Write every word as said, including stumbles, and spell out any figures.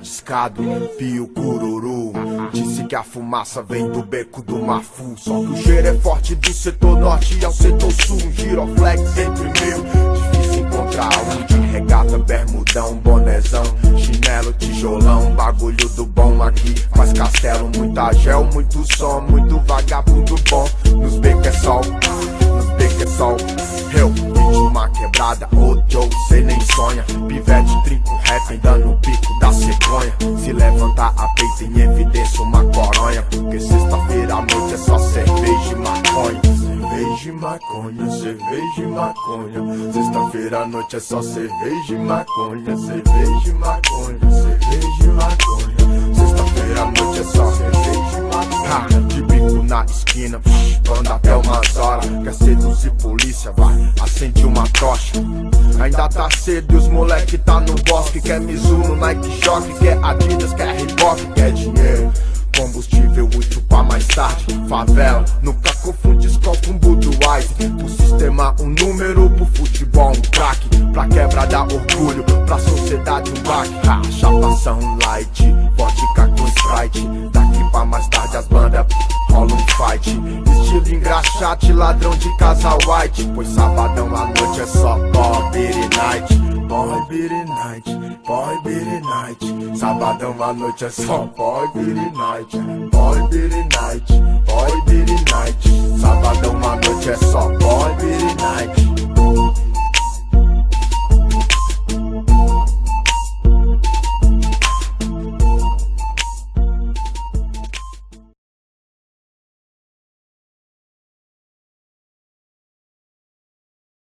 discado, pio cururu. Disse que a fumaça vem do beco do Mafu. Só que o cheiro é forte do setor norte ao setor sul. Um giroflex entre mil, difícil encontrar um de regata, bermudão, bonezão, chinelo, tijolão. Bagulho do bom aqui faz castelo, muita gel, muito som, muito vagabundo bom. Nos becos é sol, nos becos é sol. Eu pedi uma quebrada, ô Joe, cê nem sonha. Pivete, trinco, rap, dando o pico da cegonha. Se levantar a peita em evidência uma coronha. Porque sexta-feira à noite é só cerveja e maconha. Cerveja e maconha, cerveja e maconha. Sexta-feira à noite é só cerveja e maconha. Cerveja e maconha, cerveja e maconha. Sexta-feira à noite é só cerveja e maconha. Ha, de bico na esquina, anda até umas horas. Quer seduzir polícia, vai, acende uma tocha. Ainda tá cedo e os moleque tá no bosque. Quer Mizuno, Nike Shock, quer Adidas, quer Reebok, quer dinheiro, combustível útil pra mais tarde. Favela, nunca confunde Skol com Budweiser. Pro sistema um número, pro futebol um craque. Pra quebra dá orgulho, pra sociedade um baque. Ha, chapação light, vodka com Sprite. Daqui pra mais tarde as bandas rola um fight. Estilo engraxate, ladrão de casa white. Pois sabadão à noite é só Boy Beat Night. Boy Beat Night, Boy Beat Night. Sabadão à noite é só Boy Beat Night. Boy Beat Night.